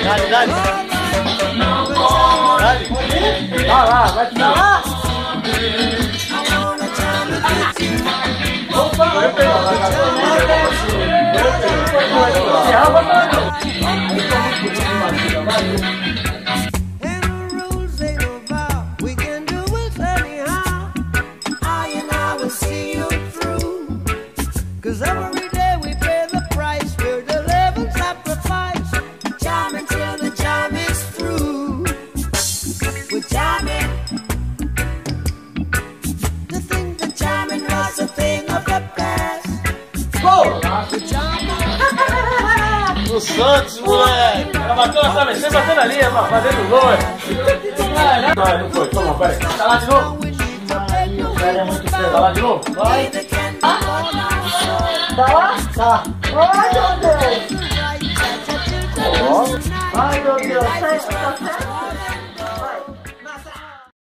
Dale, dale. Dale. Vai tirar lá. Cause every day we pay the price, we're the living sacrifice. Jamming till the jam is through. We're jamming. To think that jamming was a thing of the past. Gol! We're jamming. O Santos, moleque! Ela bateu na travesseira, batendo ali, fazendo gol. Não foi, toma, peraí. Tá lá de novo? É muito feio. Tá lá de novo? Vai. Tá lá? Tá. Ai, meu Deus. Ai, meu Deus. Tá certo?